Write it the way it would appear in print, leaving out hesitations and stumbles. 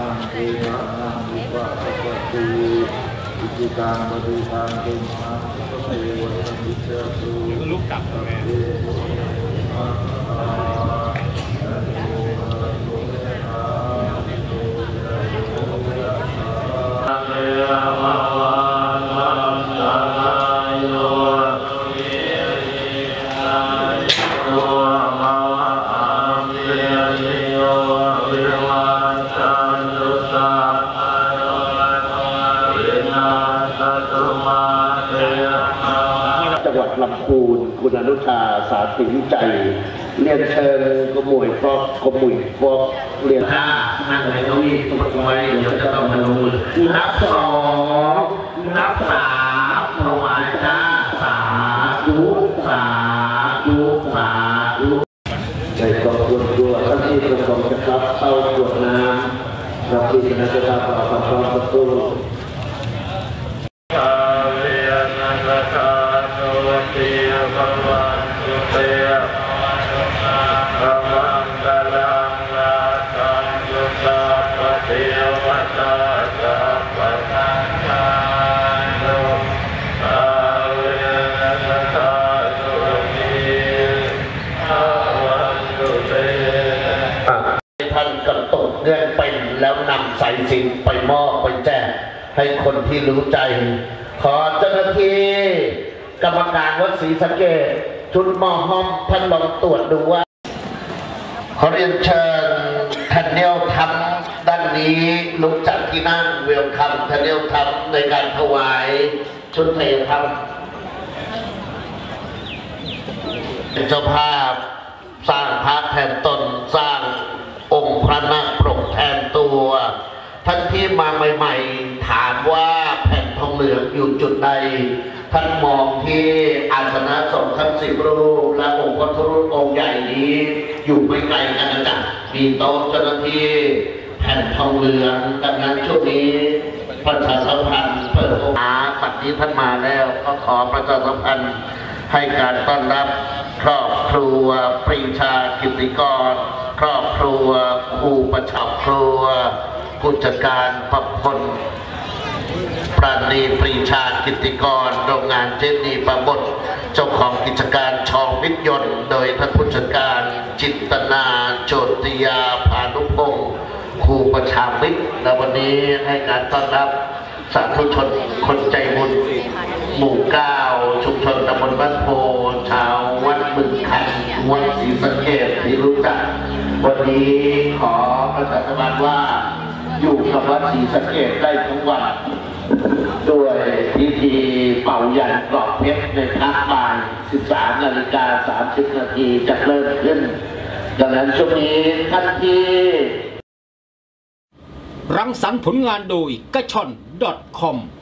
งเทวะนังวิปัสสติอิจิตังปฏิทังตุมังเทวะนิจตุลูกกลับแม่จังหวัดลำพูนคุณอนุชาสาธิวิจัยเรียนเชิญกมวยฟอกกมวยฟอกเรียนห้านั่งในเก้าอี้ตัวไว้เดี๋ยวจะต้องมาลงมือนับสองนับสามถวายจ้าสาธุสาธุสาธุใจก็ควรตัวท่านที่ประสงค์จะรับเข้าตรวจน้ำรับที่คณะจะทำต่อความประตูท่านกำตกเงื่อนเป็นแล้วนำสายสิญจน์ไปมอบไปแจกให้คนที่รู้ใจขอเจ้าหน้าที่กรรมการวัดศรีสะเกษชุดหม้อห้อมท่านลองตรวจดูว่าขอเรียนเชิญท่านเนียวทำด้านนี้ลุกจากที่นั่งเวลคัมท่านเนียวทำในการถวายชุดเพลงครับเป็นเจ้าภาพสร้างพระแทนตนสร้างองค์พระนาคปรกแทนตัวท่านที่มาใหม่ๆถามว่าแผ่นทองเหลืองอยู่จุดใดท่านมองที่อาสนะสงฆ์ทั้ง10 รูปและองค์พระพุทธรูปองค์ใหญ่นี้อยู่ไม่ไกลกันนะจ๊ะมีโต๊ะเจ้าหน้าที่แผ่นทองเหลืองดังนั้นช่วงนี้ประชาสัมพันธ์เปิดโอกาสปัจจุบันท่านมาแล้วก็ขอประชาสัมพันธ์ให้การต้อนรับครอบครัวปรีชากิติกรครอบครัวครูประชาครัวผู้จัดการประพลปราณีปรีชากิติกรโรงงานเจนีประบดเจ้าของกิจการชองมิตรยนต์โดยท่านผู้จัดการจิตนาโจติยาพานุพงศ์ครูประชามิตรและวันนี้ให้การต้อนรับสาธุชนคนใจบุญหมู่ 9ชุมชนตำบลบ้านโพชาววัดบึงคันวัดศรีสะเกษที่รู้จักวันนี้ขอประชาสัมพันธ์ว่าอยู่กับวัดศรีสะเกษได้ทั้งวันด้วยพิธีเป่ายันกรอบเพชรในภาคบ่าย 13:30 นาทีจะเริ่มขึ้นดังนั้นช่วงนี้ท่านที่รังสรรค์ผลงานโดยกระชอน .com